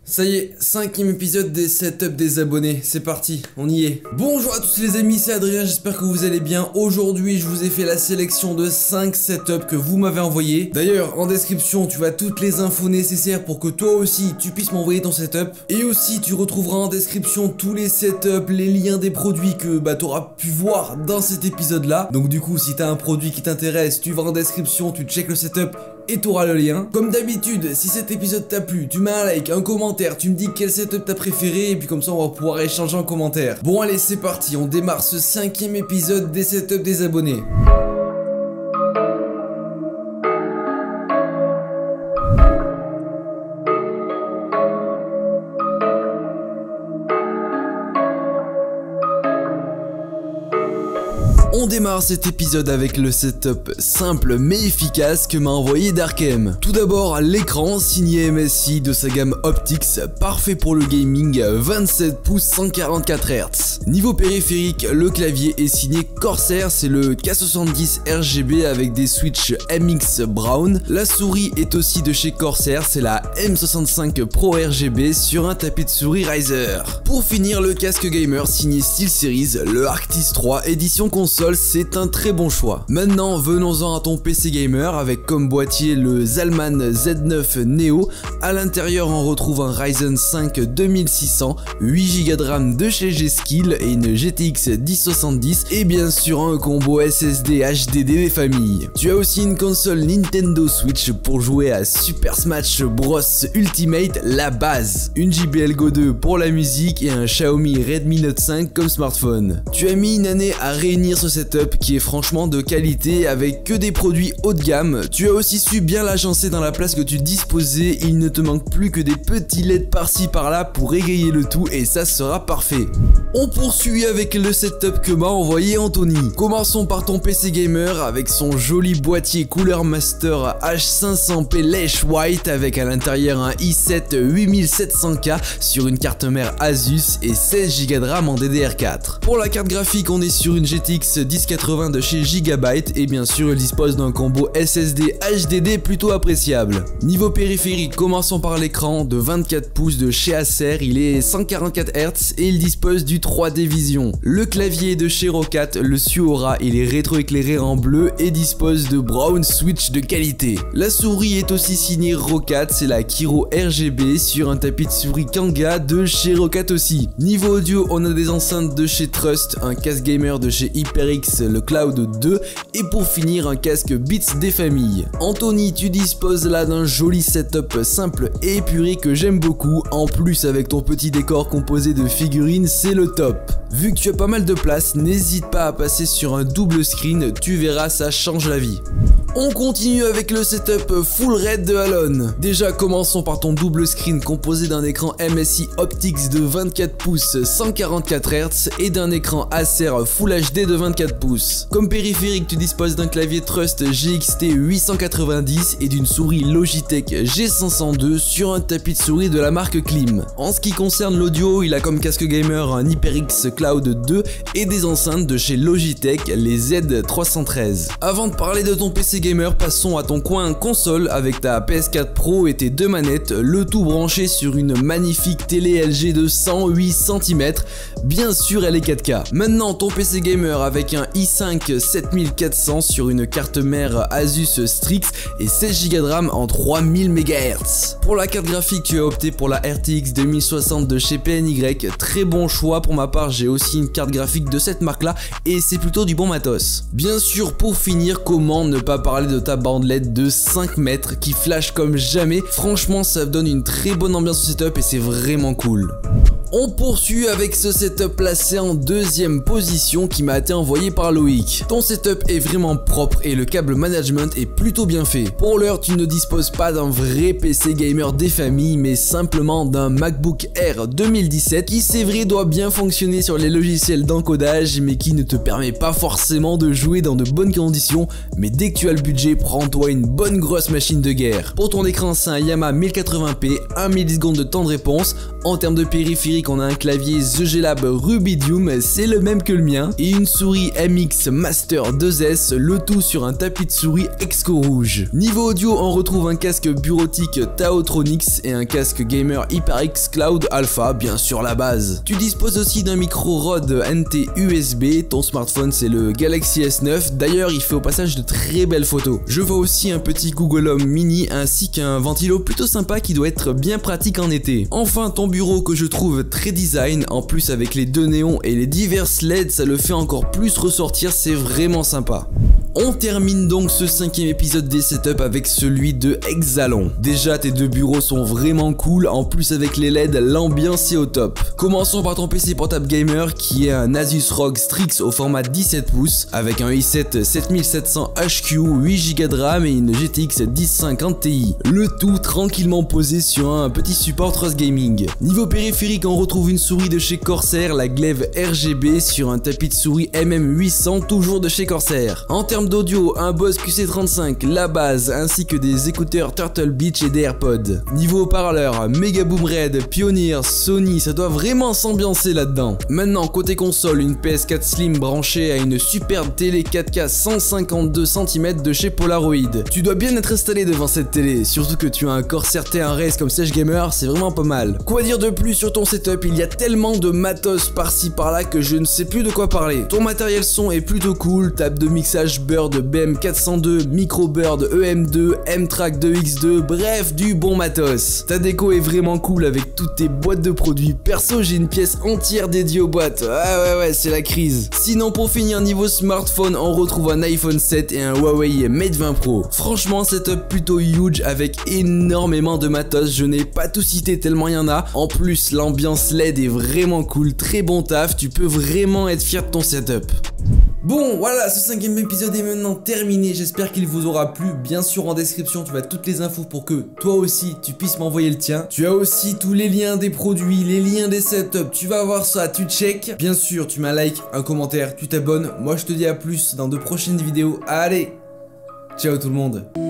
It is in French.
Ça y est, 5e épisode des setups des abonnés, c'est parti, on y est. Bonjour à tous les amis, c'est Adrien, j'espère que vous allez bien. Aujourd'hui, je vous ai fait la sélection de 5 setups que vous m'avez envoyés. D'ailleurs, en description, tu as toutes les infos nécessaires pour que toi aussi, tu puisses m'envoyer ton setup. Et aussi, tu retrouveras en description tous les setups, les liens des produits que tu auras pu voir dans cet épisode-là. Donc du coup, si tu as un produit qui t'intéresse, tu vas en description, tu checkes le setup et tu auras le lien. Comme d'habitude, si cet épisode t'a plu, tu mets un like, un commentaire, tu me dis quel setup t'as préféré et puis comme ça on va pouvoir échanger en commentaire. Bon allez, c'est parti, on démarre ce 5e épisode des setups des abonnés. On démarre cet épisode avec le setup simple mais efficace que m'a envoyé Darkem. Tout d'abord, l'écran signé MSI de sa gamme Optix, parfait pour le gaming, 27 pouces 144 Hz. Niveau périphérique, le clavier est signé Corsair, c'est le K70 RGB avec des switches MX Brown. La souris est aussi de chez Corsair, c'est la M65 Pro RGB sur un tapis de souris Riser. Pour finir, le casque gamer signé SteelSeries, le Arctis 3 édition console, c'est un très bon choix. Maintenant, venons-en à ton PC gamer avec comme boîtier le Zalman Z9 Neo. À l'intérieur, on retrouve un Ryzen 5 2600, 8 Go de RAM de chez G-Skill et une GTX 1070 et bien sûr un combo SSD HDD des familles. Tu as aussi une console Nintendo Switch pour jouer à Super Smash Bros Ultimate, la base, une JBL Go 2 pour la musique et un Xiaomi Redmi Note 5 comme smartphone. Tu as mis une année à réunir ce setup qui est franchement de qualité avec que des produits haut de gamme. Tu as aussi su bien l'agencer dans la place que tu disposais, il ne te manque plus que des petits LED par-ci par-là pour égayer le tout et ça sera parfait. On poursuit avec le setup que m'a envoyé Anthony. Commençons par ton PC gamer avec son joli boîtier Cooler Master H500P Lèche White avec à l'intérieur un i7 8700K sur une carte mère Asus et 16 Go de RAM en DDR4. Pour la carte graphique, on est sur une GTX 1080 de chez Gigabyte et bien sûr il dispose d'un combo SSD HDD plutôt appréciable. Niveau périphérique, commençons par l'écran de 24 pouces de chez Acer, il est 144 Hz et il dispose du 3D Vision. Le clavier est de chez Roccat, le Suora, il est rétroéclairé en bleu et dispose de Brown Switch de qualité. La souris est aussi signée Roccat, c'est la Kiro RGB sur un tapis de souris Kanga de chez Roccat aussi. Niveau audio, on a des enceintes de chez Trust, un casque gamer de chez HyperX, le Cloud 2 et pour finir un casque Beats des familles. Anthony, tu disposes là d'un joli setup simple et épuré que j'aime beaucoup, en plus avec ton petit décor composé de figurines, c'est le top. Vu que tu as pas mal de place, n'hésite pas à passer sur un double screen, tu verras, ça change la vie. On continue avec le setup full red de Alon. Déjà, commençons par ton double screen composé d'un écran MSI Optix de 24 pouces 144 Hz et d'un écran Acer Full HD de 24 pouces. Comme périphérique, tu disposes d'un clavier Trust GXT 890 et d'une souris Logitech G502 sur un tapis de souris de la marque Klim. En ce qui concerne l'audio, il a comme casque gamer un HyperX Cloud 2 et des enceintes de chez Logitech, les Z313. Avant de parler de ton PC gamer, passons à ton coin console avec ta PS4 Pro et tes deux manettes, le tout branché sur une magnifique télé LG de 108 cm. Bien sûr, elle est 4K. Maintenant, ton PC gamer avec un i5 7400 sur une carte mère Asus Strix et 16 Go de RAM en 3000 MHz. Pour la carte graphique, tu as opté pour la RTX 2060 de chez PNY, très bon choix. Pour ma part, j'ai aussi une carte graphique de cette marque là et c'est plutôt du bon matos. Bien sûr, pour finir, comment ne pas parler de ta bande LED de 5 mètres qui flash comme jamais. Franchement, ça donne une très bonne ambiance au setup et c'est vraiment cool. On poursuit avec ce setup placé en deuxième position qui m'a été envoyé par Loïc. Ton setup est vraiment propre et le câble management est plutôt bien fait. Pour l'heure, tu ne disposes pas d'un vrai PC gamer des familles mais simplement d'un MacBook Air 2017 qui, c'est vrai, doit bien fonctionner sur les logiciels d'encodage mais qui ne te permet pas forcément de jouer dans de bonnes conditions. Mais dès que tu as le budget, prends-toi une bonne grosse machine de guerre. Pour ton écran, c'est un Yamaha 1080p, 1 milliseconde de temps de réponse. En termes de périphérique, périphérique, on a un clavier The G-Lab Rubidium, c'est le même que le mien, et une souris MX Master 2S, le tout sur un tapis de souris Exco rouge. Niveau audio, on retrouve un casque bureautique Taotronics et un casque gamer HyperX Cloud Alpha, bien sûr la base. Tu disposes aussi d'un micro Rode NT USB, ton smartphone c'est le Galaxy S9, d'ailleurs il fait au passage de très belles photos. Je vois aussi un petit Google Home Mini ainsi qu'un ventilo plutôt sympa qui doit être bien pratique en été. Enfin ton bureau que je trouve très design, en plus avec les deux néons et les diverses LED ça le fait encore plus ressortir, c'est vraiment sympa. On termine donc ce 5e épisode des setups avec celui de Exalon. Déjà tes deux bureaux sont vraiment cool, en plus avec les LED l'ambiance est au top. Commençons par ton PC portable gamer qui est un Asus ROG Strix au format 17 pouces avec un i7 7700 HQ, 8Go de RAM et une GTX 1050 Ti. Le tout tranquillement posé sur un petit support Trust Gaming. Niveau périphérique on retrouve une souris de chez Corsair, la Glaive RGB sur un tapis de souris MM800 toujours de chez Corsair. En termes d'audio, un Bose QC35, la base, ainsi que des écouteurs Turtle Beach et des AirPods. Niveau haut-parleur, Megaboom Red, Pioneer, Sony, ça doit vraiment s'ambiancer là-dedans. Maintenant, côté console, une PS4 Slim branchée à une superbe télé 4K 152 cm de chez Polaroid. Tu dois bien être installé devant cette télé, surtout que tu as un Corsair T1 Race comme Sage Gamer, c'est vraiment pas mal. Quoi dire de plus sur ton setup? Il y a tellement de matos par-ci par-là que je ne sais plus de quoi parler. Ton matériel son est plutôt cool, table de mixage Bird BM402, Micro Bird EM2, M-Track 2X2, bref du bon matos. Ta déco est vraiment cool avec toutes tes boîtes de produits. Perso j'ai une pièce entière dédiée aux boîtes. Ah ouais c'est la crise. Sinon pour finir niveau smartphone on retrouve un iPhone 7 et un Huawei Mate 20 Pro. Franchement setup plutôt huge avec énormément de matos, je n'ai pas tout cité tellement il y en a. En plus l'ambiance LED est vraiment cool, très bon taf, tu peux vraiment être fier de ton setup. Bon voilà, ce 5e épisode est maintenant terminé, j'espère qu'il vous aura plu. Bien sûr en description tu as toutes les infos pour que toi aussi tu puisses m'envoyer le tien. Tu as aussi tous les liens des produits, les liens des setups, tu vas voir ça, tu check. Bien sûr tu mets un like, un commentaire, tu t'abonnes. Moi je te dis à plus dans de prochaines vidéos. Allez, ciao tout le monde.